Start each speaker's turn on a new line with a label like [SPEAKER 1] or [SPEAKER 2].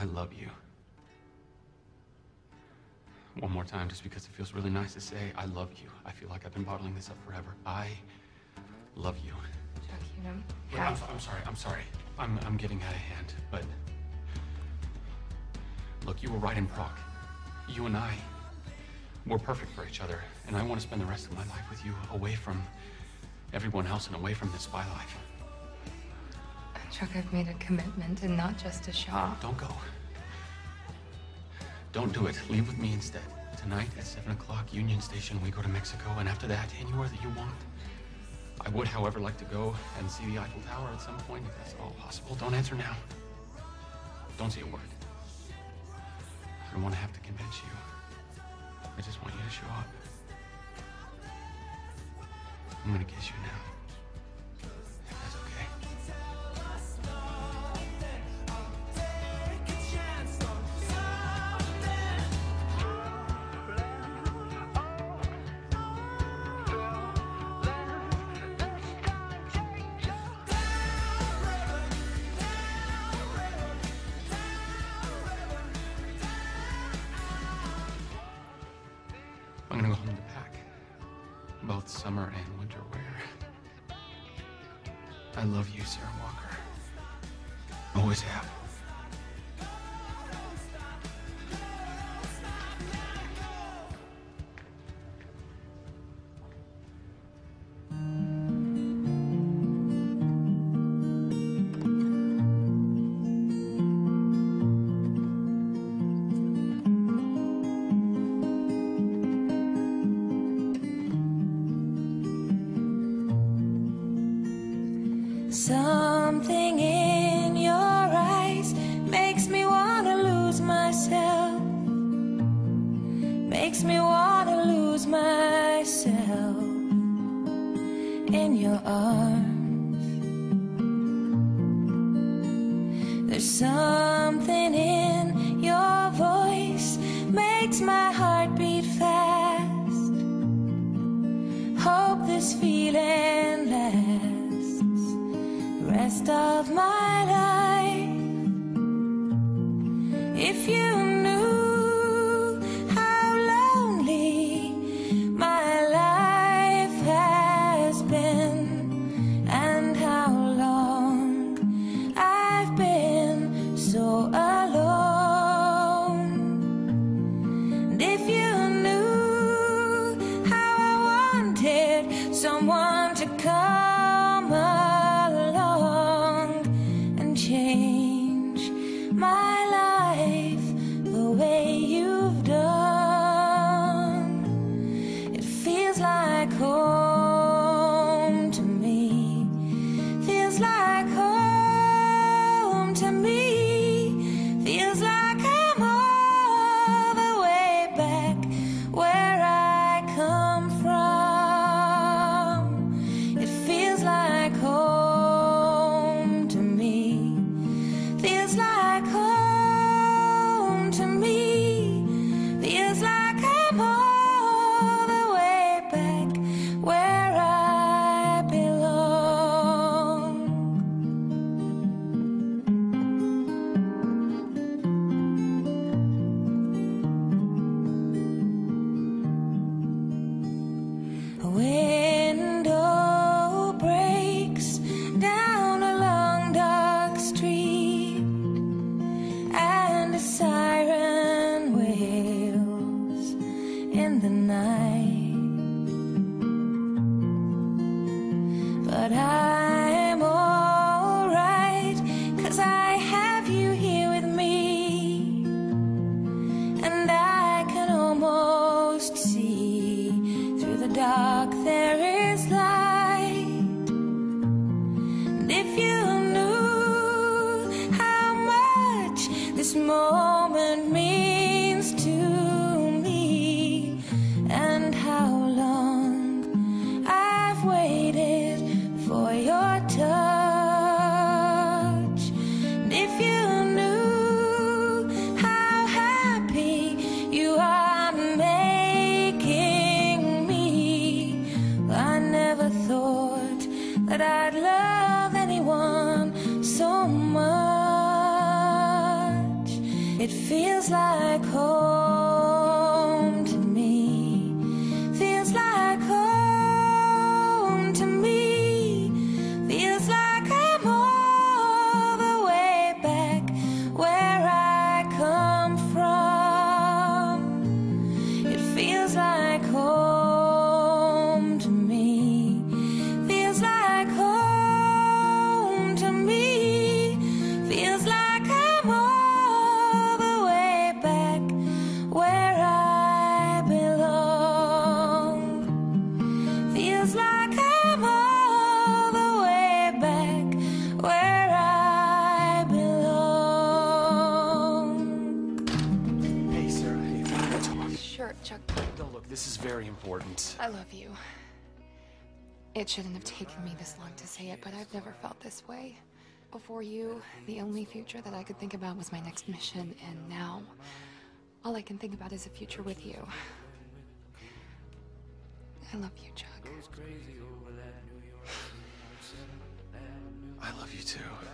[SPEAKER 1] I love you. One more time, just because it feels really nice to say, I love you. I feel like I've been bottling this up forever. I love you.
[SPEAKER 2] Chuck, you know.
[SPEAKER 1] Wait, I'm sorry. I'm getting out of hand, but look, you were right in Prague. You and I, we're perfect for each other, and I want to spend the rest of my life with you, away from everyone else and away from this spy life.
[SPEAKER 2] Chuck, I've made a commitment, and not just to Shaw.
[SPEAKER 1] Don't go. Don't do it. Leave with me instead. Tonight at 7 o'clock, Union Station, we go to Mexico, and after that, anywhere that you want. I would, however, like to go and see the Eiffel Tower at some point, if that's all possible. Don't answer now. Don't say a word. I don't want to have to convince you. I just want you to show up. I'm gonna kiss you now. If that's okay. I'm gonna go home to pack. Both summer and winter wear. I love you, Sarah Walker. Always have.
[SPEAKER 3] Something in your eyes makes me wanna lose myself. Makes me wanna lose myself in your arms. There's something in your voice makes my heart beat fast. Hope this feeling lasts rest of my life. If you knew how lonely my life has been, and how long I've been so alone, and if you knew how I wanted someone to come along and change my life the way you've done. It feels like home to me. Feels like home to me. Feels like I'm all the way back where I come from. It feels like home to me. Feels like home to me. Feels like I'm all the way back where I belong. A window breaks down a long dark street, and a siren wails in the night. But I'm alright, 'cause I have you here with me, and I can almost see through the dark there is light. And if you knew how much this moment means to me, and how long I've waited for your touch, and if you knew how happy you are making me, I never thought that I'd love anyone so much. It feels like home to me. Feels like home to me. Feels like I'm all the way back where I come from. It feels like home to me. Feels like home to me. Feels like I'm all the way back where I belong. Feels like I'm all the way back where I belong.
[SPEAKER 4] Hey, Sarah, hey, if you want to talk.
[SPEAKER 2] Sure, Chuck.
[SPEAKER 4] No, look, this is very important.
[SPEAKER 2] I love you. It shouldn't have taken me this long to say it, but I've never felt this way. Before you, the only future that I could think about was my next mission, and now, all I can think about is a future with you. I love you, Chuck.
[SPEAKER 4] I love you too.